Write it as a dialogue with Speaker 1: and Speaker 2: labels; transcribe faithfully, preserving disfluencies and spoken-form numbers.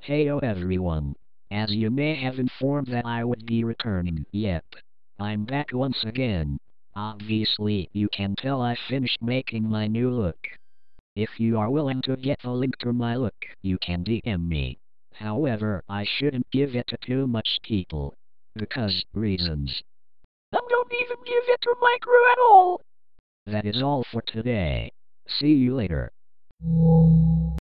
Speaker 1: Heyo everyone. As you may have informed that I would be returning, yep. I'm back once again. Obviously, you can tell I finished making my new look. If you are willing to get a link to my look, you can D M me. However, I shouldn't give it to too much people. Because reasons. I don't even give it to my crew at all. That is all for today. See you later.